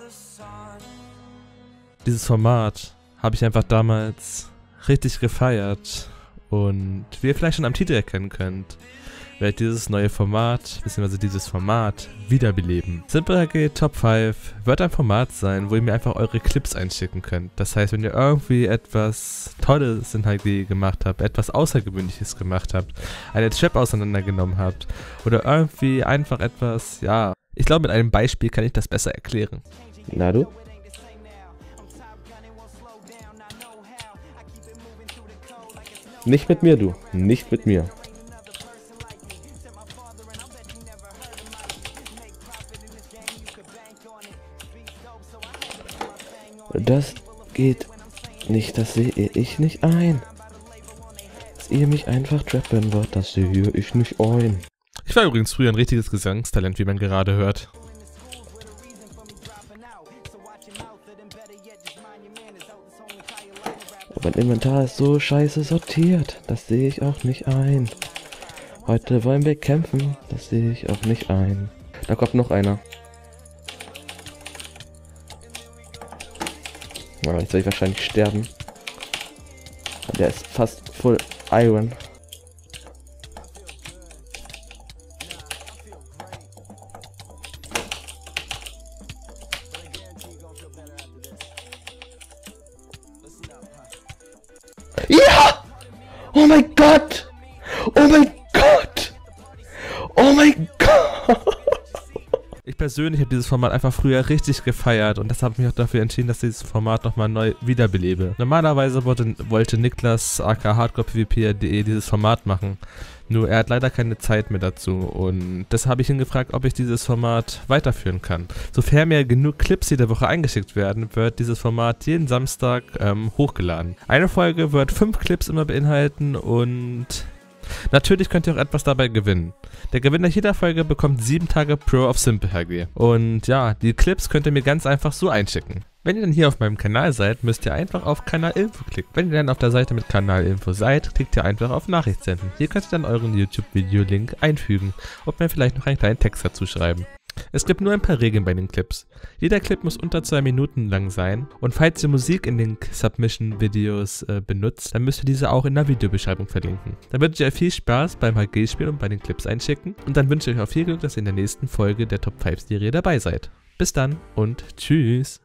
Dieses Format habe ich einfach damals richtig gefeiert und wie ihr vielleicht schon am Titel erkennen könnt, werde ich dieses neue Format, bzw. dieses Format wiederbeleben. Simple HG Top 5 wird ein Format sein, wo ihr mir einfach eure Clips einschicken könnt. Das heißt, wenn ihr irgendwie etwas Tolles in HG gemacht habt, etwas Außergewöhnliches gemacht habt, eine Trap auseinandergenommen habt oder irgendwie einfach etwas, ja, ich glaube mit einem Beispiel kann ich das besser erklären. Na du? Nicht mit mir, du. Nicht mit mir. Das geht nicht, das sehe ich nicht ein. Dass ihr mich einfach trappen wollt, das sehe ich nicht ein. Ich war übrigens früher ein richtiges Gesangstalent, wie man gerade hört. Mein Inventar ist so scheiße sortiert, das sehe ich auch nicht ein. Heute wollen wir kämpfen, das sehe ich auch nicht ein. Da kommt noch einer. Ja, jetzt werde ich wahrscheinlich sterben. Der ist fast full Iron. Ja! Oh mein Gott! Oh mein Gott! Oh mein Gott! Ich persönlich habe dieses Format einfach früher richtig gefeiert und deshalb habe ich mich auch dafür entschieden, dass ich dieses Format nochmal neu wiederbelebe. Normalerweise wollte Niklas aka hardcorepvp.de dieses Format machen, nur er hat leider keine Zeit mehr dazu und deshalb habe ich ihn gefragt, ob ich dieses Format weiterführen kann. Sofern mir genug Clips jede Woche eingeschickt werden, wird dieses Format jeden Samstag hochgeladen. Eine Folge wird 5 Clips immer beinhalten und natürlich könnt ihr auch etwas dabei gewinnen. Der Gewinner jeder Folge bekommt 7 Tage Pro auf Simple HG. Und ja, die Clips könnt ihr mir ganz einfach so einschicken. Wenn ihr dann hier auf meinem Kanal seid, müsst ihr einfach auf Kanalinfo klicken. Wenn ihr dann auf der Seite mit Kanalinfo seid, klickt ihr einfach auf Nachricht senden. Hier könnt ihr dann euren YouTube-Video-Link einfügen und mir vielleicht noch einen kleinen Text dazu schreiben. Es gibt nur ein paar Regeln bei den Clips. Jeder Clip muss unter 2 Minuten lang sein und falls ihr Musik in den Submission-Videos benutzt, dann müsst ihr diese auch in der Videobeschreibung verlinken. Dann wünsche ich euch viel Spaß beim HG-Spielen und bei den Clips einschicken und dann wünsche ich euch auch viel Glück, dass ihr in der nächsten Folge der Top 5 Serie dabei seid. Bis dann und tschüss!